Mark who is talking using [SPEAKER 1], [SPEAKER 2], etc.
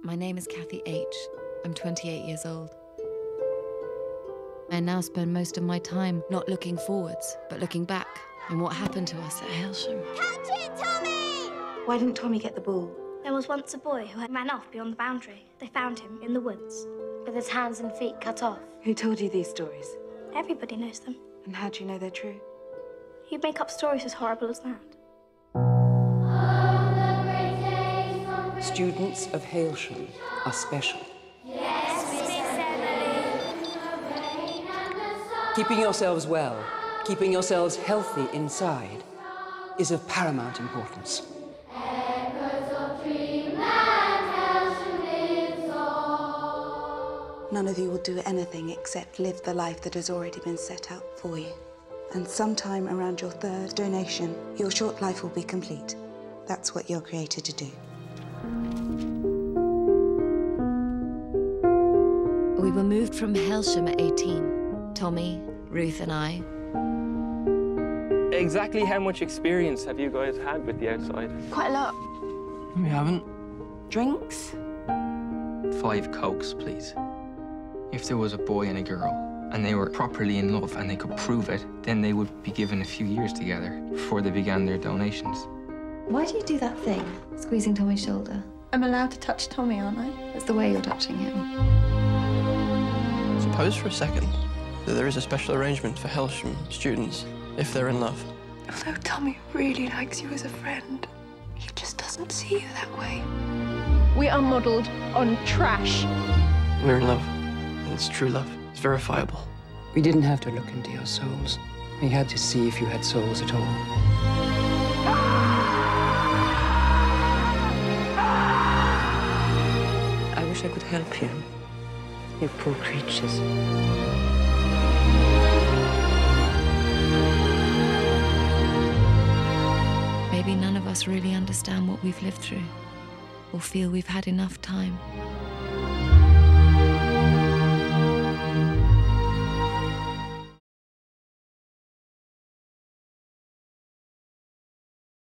[SPEAKER 1] My name is Kathy H. I'm 28 years old. I now spend most of my time not looking forwards, but looking back on what happened to us at Hailsham.
[SPEAKER 2] Catch it, Tommy!
[SPEAKER 3] Why didn't Tommy get the ball?
[SPEAKER 4] There was once a boy who had ran off beyond the boundary. They found him in the woods,
[SPEAKER 5] with his hands and feet cut off.
[SPEAKER 3] Who told you these stories?
[SPEAKER 4] Everybody knows them.
[SPEAKER 3] And how do you know they're true?
[SPEAKER 4] You'd make up stories as horrible as that.
[SPEAKER 6] Students of Hailsham are special.
[SPEAKER 4] Yes, Miss Emily.
[SPEAKER 6] Keeping yourselves well, keeping yourselves healthy inside is of paramount importance.
[SPEAKER 3] None of you will do anything except live the life that has already been set out for you. And sometime around your third donation, your short life will be complete. That's what you're created to do.
[SPEAKER 1] We were moved from Hailsham at 18. Tommy, Ruth and I.
[SPEAKER 7] Exactly how much experience have you guys had with the outside?
[SPEAKER 5] Quite a lot.
[SPEAKER 8] We haven't.
[SPEAKER 5] Drinks?
[SPEAKER 8] 5 Cokes, please. If there was a boy and a girl, and they were properly in love and they could prove it, then they would be given a few years together before they began their donations.
[SPEAKER 9] Why do you do that thing, squeezing Tommy's shoulder?
[SPEAKER 5] I'm allowed to touch Tommy, aren't I?
[SPEAKER 9] That's the way you're touching him.
[SPEAKER 10] Suppose for a second that there is a special arrangement for Hailsham students if they're in love.
[SPEAKER 11] Although Tommy really likes you as a friend, he just doesn't see you that way.
[SPEAKER 5] We are modelled on trash.
[SPEAKER 10] We're in love. And it's true love. It's verifiable.
[SPEAKER 6] We didn't have to look into your souls. We had to see if you had souls at all. I wish I could help you. You poor creatures.
[SPEAKER 1] Maybe none of us really understand what we've lived through, or feel we've had enough time.